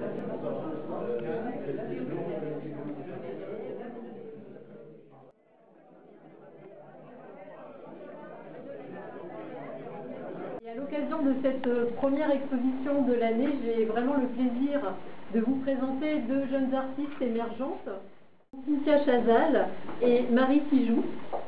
Et à l'occasion de cette première exposition de l'année, j'ai vraiment le plaisir de vous présenter deux jeunes artistes émergentes, Cynthia Chazal et Marie Tijoux.